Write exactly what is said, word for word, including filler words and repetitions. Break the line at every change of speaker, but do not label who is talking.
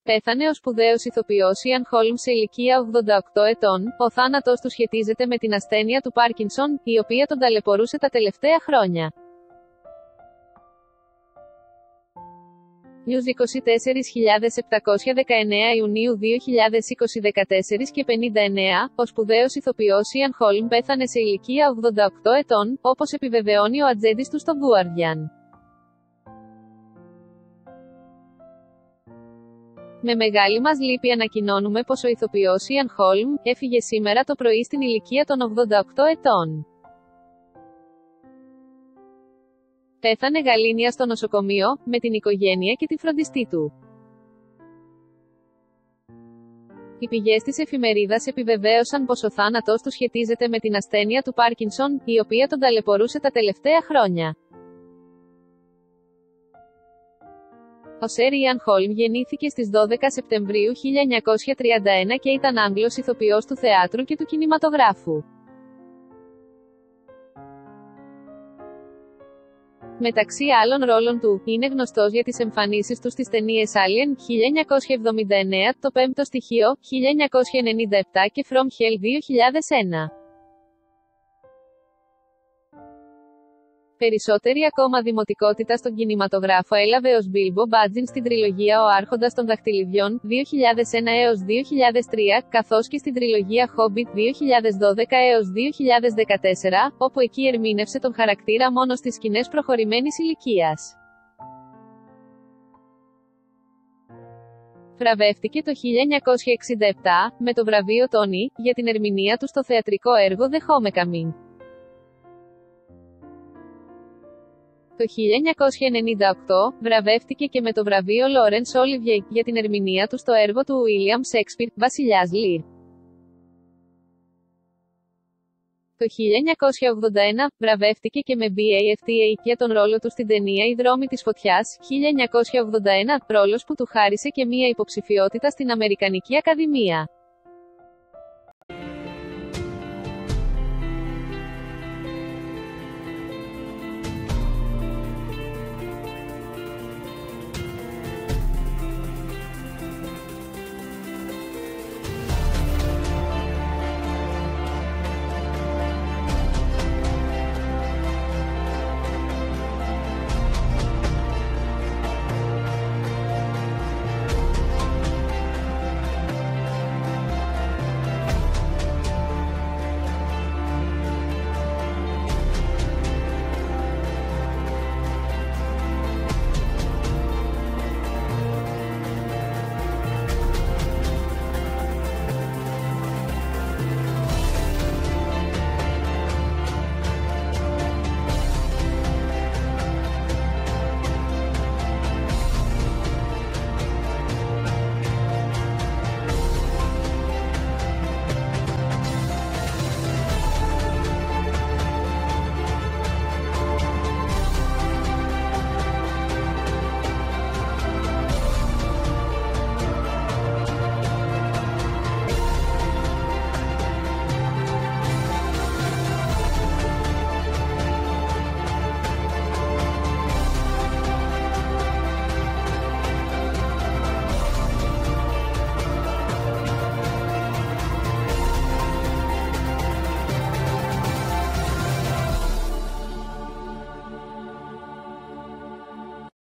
Πέθανε ο σπουδαίος ηθοποιός Ιαν Χόλμ σε ηλικία ογδόντα οκτώ ετών. Ο θάνατός του σχετίζεται με την ασθένεια του Πάρκινσον, η οποία τον ταλαιπωρούσε τα τελευταία χρόνια. News είκοσι τέσσερα χιλιάδες επτακόσια δεκαεννέα Ιουνίου δύο χιλιάδες είκοσι δεκατέσσερα και πενήντα εννέα, ο σπουδαίος ηθοποιός Ιαν Χόλμ πέθανε σε ηλικία ογδόντα οκτώ ετών, όπως επιβεβαιώνει ο ατζέντης του στο Guardian. Με μεγάλη μας λύπη ανακοινώνουμε πως ο ηθοποιός Ιαν Χόλμ έφυγε σήμερα το πρωί στην ηλικία των ογδόντα οκτώ ετών. Πέθανε γαλήνια στο νοσοκομείο, με την οικογένεια και τη φροντιστή του. Οι πηγές της εφημερίδας επιβεβαίωσαν πως ο θάνατος του σχετίζεται με την ασθένεια του Πάρκινσον, η οποία τον ταλαιπωρούσε τα τελευταία χρόνια. Ο Σερ Ιαν Χόλμ γεννήθηκε στις δώδεκα Σεπτεμβρίου χίλια εννιακόσια τριάντα ένα και ήταν Άγγλος ηθοποιός του θεάτρου και του κινηματογράφου. Μεταξύ άλλων ρόλων του, είναι γνωστός για τις εμφανίσεις του στις ταινίες Alien, χίλια εννιακόσια εβδομήντα εννέα, Το Πέμπτο Στοιχείο, χίλια εννιακόσια ενενήντα επτά και From Hell δύο χιλιάδες ένα. Περισσότερη ακόμα δημοτικότητα στον κινηματογράφο έλαβε ο Μπίλμπο Μπάτζιν στην τριλογία Ο Άρχοντας των Δαχτυλιδιών, δύο χιλιάδες ένα έως δύο χιλιάδες τρία, καθώς και στην τριλογία Hobbit δύο χιλιάδες δώδεκα έως δύο χιλιάδες δεκατέσσερα, όπου εκεί ερμήνευσε τον χαρακτήρα μόνο στις σκηνές προχωρημένης ηλικίας. Βραβεύτηκε το χίλια εννιακόσια εξήντα επτά, με το βραβείο Τόνι, για την ερμηνεία του στο θεατρικό έργο The Homecoming. Το χίλια εννιακόσια ενενήντα οκτώ, βραβεύτηκε και με το βραβείο Laurence Olivier, για την ερμηνεία του στο έργο του William Shakespeare, Βασιλιάς Λιρ. Το χίλια εννιακόσια ογδόντα ένα, βραβεύτηκε και με μπαφτα για τον ρόλο του στην ταινία «Οι δρόμοι της φωτιάς», χίλια εννιακόσια ογδόντα ένα, ρόλος που του χάρισε και μία υποψηφιότητα στην Αμερικανική Ακαδημία.